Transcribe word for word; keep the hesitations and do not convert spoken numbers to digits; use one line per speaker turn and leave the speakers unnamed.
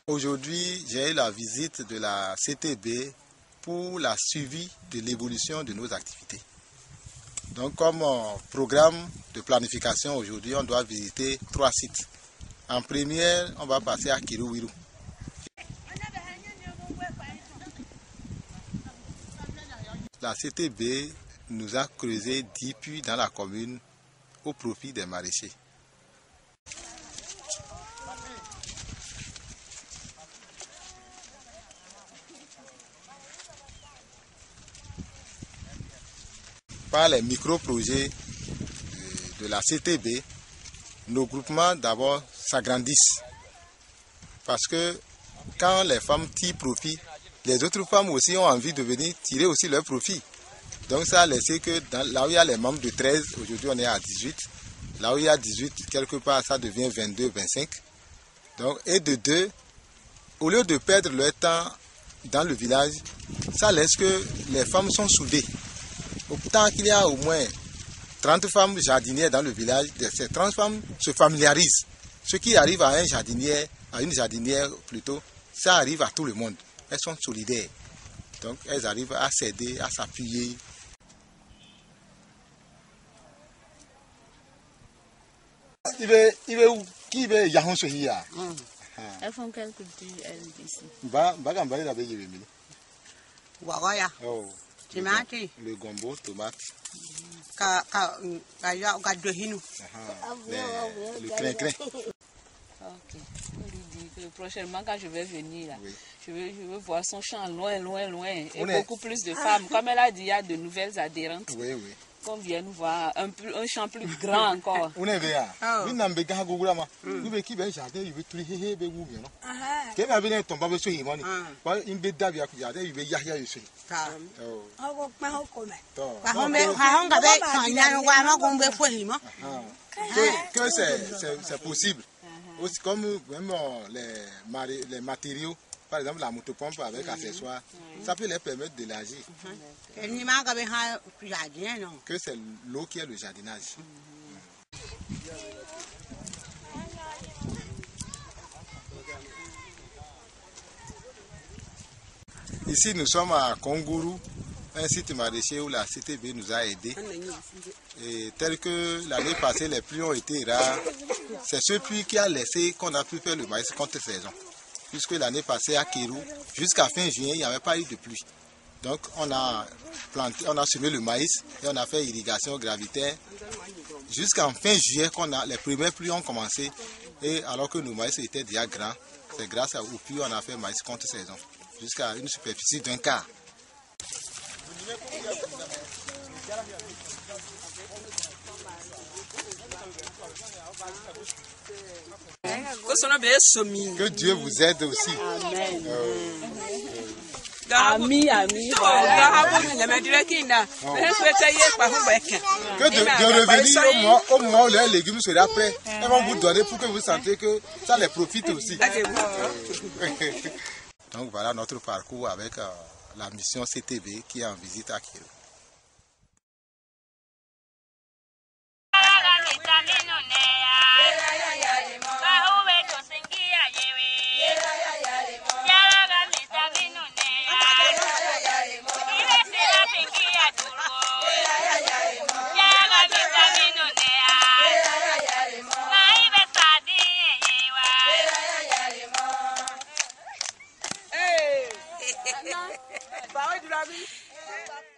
Aujourd'hui, j'ai eu la visite de la C T B pour la suivi de l'évolution de nos activités. Donc, comme programme de planification aujourd'hui, on doit visiter trois sites. En première, on va passer à Kiruwiru. La C T B nous a creusé dix puits dans la commune au profit des maraîchers. Par les micro-projets de la C T B, nos groupements d'abord s'agrandissent. Parce que quand les femmes tirent profit, les autres femmes aussi ont envie de venir tirer aussi leur profit. Donc ça a laissé que dans, là où il y a les membres de treize, aujourd'hui on est à dix-huit. Là où il y a dix-huit, quelque part ça devient vingt-deux, vingt-cinq. Donc, et de deux, au lieu de perdre leur temps dans le village, ça laisse que les femmes sont soudées. Autant qu'il y a au moins trente femmes jardinières dans le village, ces trente femmes se familiarisent. Ce qui arrive à un jardinier, à une jardinière plutôt, ça arrive à tout le monde. Elles sont solidaires. Donc elles arrivent à s'aider, à s'appuyer. Qui veut Yahon Sohia?
Elles font quelle culture, elles, ici?
Oh.
Tomate.
Le gombo, tomate.
Ka ka ka ya ka dohinu.
Le crin-crin.
Ok. On lui dit que prochainement, quand je vais venir, là,
Oui.
je, veux, je veux voir son champ loin, loin, loin. Et
On est-
beaucoup plus de femmes. Comme elle a dit, il y a de nouvelles adhérentes.
Oui, oui.
Qu'on vienne voir un, plus- un champ plus grand encore.
On est bien.
Oh.
Oui, n'en béga gogula ma. Nous béki ben jardin, il veut tout hé be wu bien non. Qu'est-ce que vient tomber sur lui mani? Pas une bête d'abia ku jardin, il veut yahya ici.
Ka
Oh.
ka hombe ka honga be ka nyano wa ma ko be fo himo.
Que, que c'est, c'est, c'est possible. Aussi comme même euh, les, mari- les matériaux, par exemple la motopompe avec accessoires, ça peut les permettre d'élargir.
Ni ma ka be ha jardin non.
Que c'est l'eau qui est le jardinage. Ici, nous sommes à Konguru, un site maraîcher où la C T B nous a aidés. Et tel que l'année passée, les pluies ont été rares. C'est ce puits qui a laissé qu'on a pu faire le maïs contre saison. Puisque l'année passée, à Kérou, jusqu'à fin juillet, il n'y avait pas eu de pluie. Donc, on a planté, on a semé le maïs et on a fait irrigation gravitaire. Jusqu'en fin juillet, qu'on a, les premières pluies ont commencé. Et alors que nos maïs étaient déjà grands, c'est grâce aux pluies qu'on a fait maïs contre saison. Jusqu'à une superficie d'un quart. Que Dieu vous aide aussi.
Amen.
Euh,
Ami, ami.
que de, de revenir au moment, au moment où les légumes seraient prêts. Elles vont vous donner pour que vous sentiez que ça les profite aussi. Donc voilà notre parcours avec euh, la mission C T B qui est en visite à Kérou.
Hey.